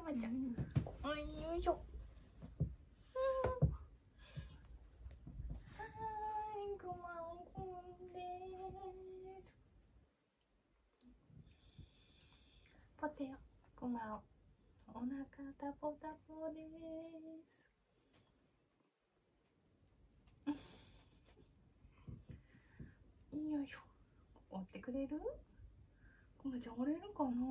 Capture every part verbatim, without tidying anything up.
くまちゃん、うん、よいしょ。はい、くまくんです。ポテよ、くまお、お腹タポタポですよいしょ。折ってくれる？くまちゃん折れるかな。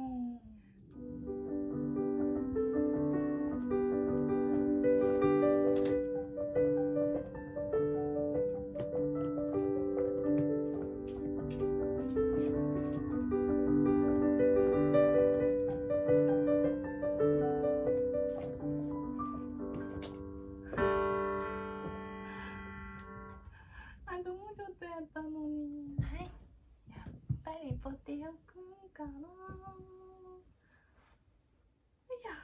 あともうちょっとやったのに。はい、やっぱりポテオくんかな。よいしょ。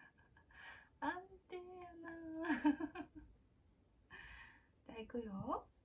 安定やな。じゃあ行くよ。